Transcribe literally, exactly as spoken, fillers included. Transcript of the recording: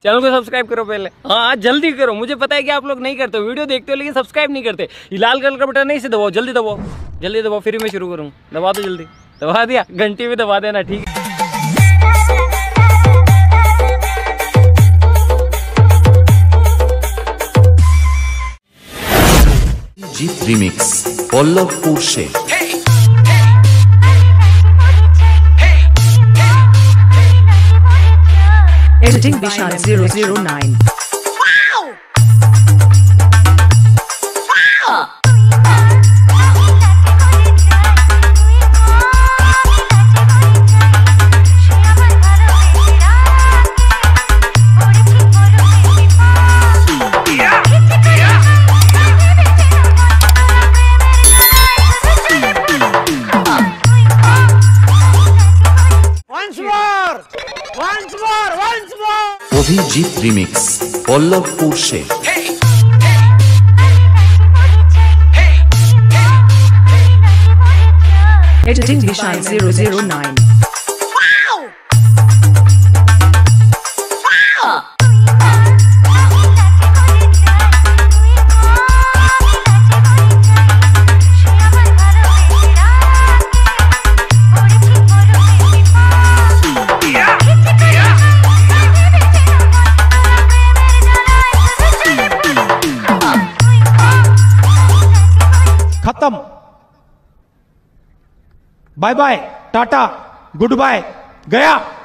Channel को subscribe करो पहले, हाँ जल्दी करो। मुझे पता है कि आप लोग नहीं करते हो, वीडियो देखते हो लेकिन सब्सक्राइब नहीं करते। ये लाल कलर का बटन नहीं से दबाओ, जल्दी दबाओ, जल्दी दबाओ, फिर मैं शुरू करूँ। दबा दो जल्दी, दबा दिया, घंटी भी दबा देना, ठीक है। जीत रिमिक्स पल्लवपुर से Editing Vishal zero zero nine. Abhijit remix Pallavpur से Editing Vishal zero zero nine. खत्म, bye bye, tata, goodbye, गया।